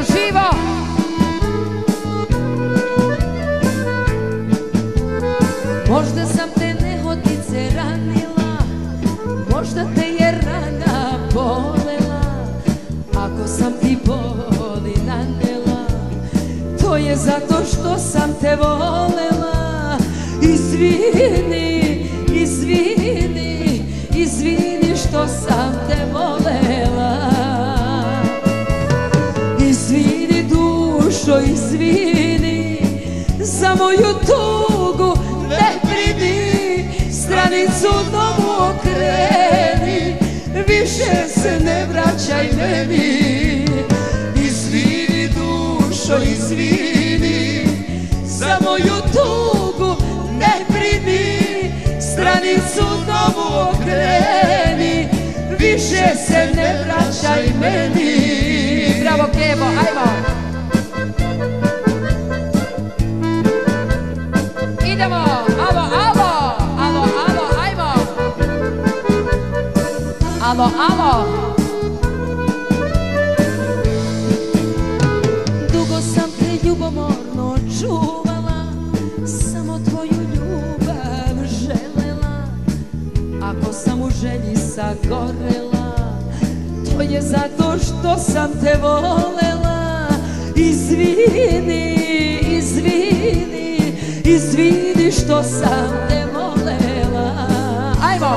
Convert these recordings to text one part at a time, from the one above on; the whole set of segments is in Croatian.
živo. Možda sam te nehotice ranila, možda te je rana bolela. Ako sam ti boli nanela, to je zato što sam te volela. Izvini, izvini, izvini što sam te volela. Izvini dušo, izvini, za moju tugu ne brini. Stranicu novu okreni, više se ne vraćaj meni. Izvini dušo, izvini, za moju tugu ne brini. Stranicu novu okreni, više se ne vraćaj meni. Bravo Kebo, ajmo. Idemo, alo, alo, alo, alo, ajmo. Alo, alo. Dugo sam te ljubomorno čuvala, samo tvoju ljubav želela. Ako sam u želji sagorela, to je zato što sam te volela. Izvini, izvini, izvini što sam te volela. Ajmo!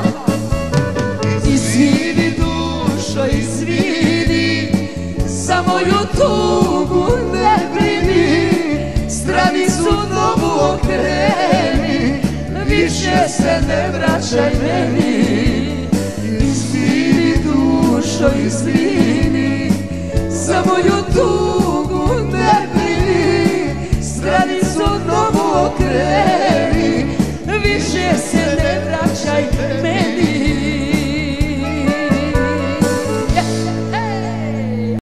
Izvini dušo, izvini, za moju tugu ne brini. Stranicu novu okreni, više se ne vraćaj meni. Izvini dušo, izvini, za moju tugu ne brini.